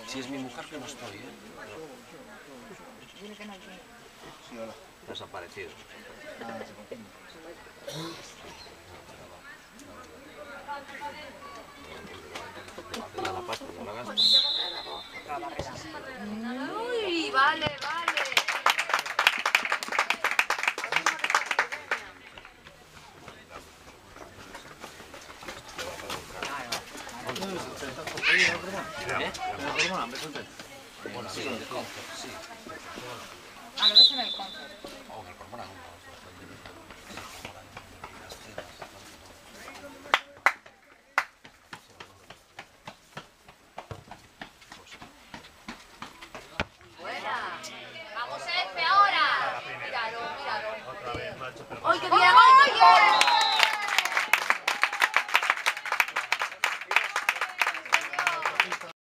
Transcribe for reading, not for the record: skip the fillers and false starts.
Si es mi mujer que no estoy, ¿eh? Dile que no hay. Sí, hola. Desaparecido. La pasta, no la gastas. Uy, vale, vale. Bueno, sí, el concept, sí. Lo ves en el concept. Oh, que cormorán. Buena. Vamos, Efe, ahora. Míralo, míralo. ¡Ay, qué bien!